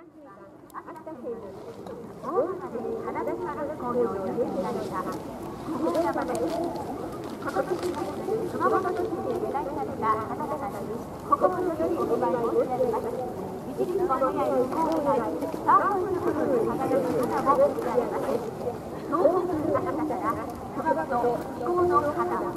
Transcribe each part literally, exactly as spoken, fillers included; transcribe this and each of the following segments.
秋田県大浜で花火工業に入れられた小宮山です。今年熊本市で由来された花々に心よりお祝い申し上げます。一輪の願いにこう願い、サーモンのことに輝く花も見られます。東北の方から熊本気候の花。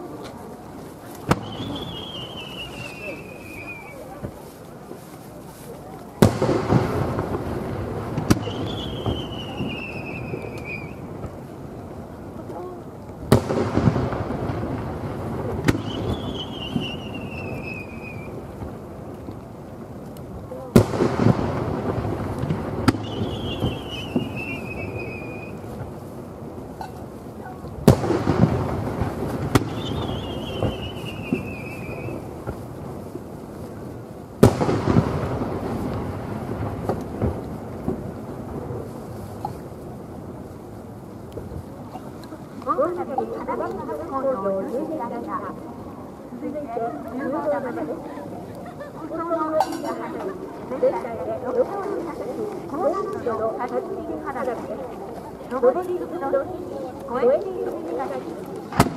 大阪で花火工業に入れられた。続いてじゅう号玉です。本当のいい花火、全体でろくとうに咲く高難度のはちじゅう花火です。上り口の日、越えている道が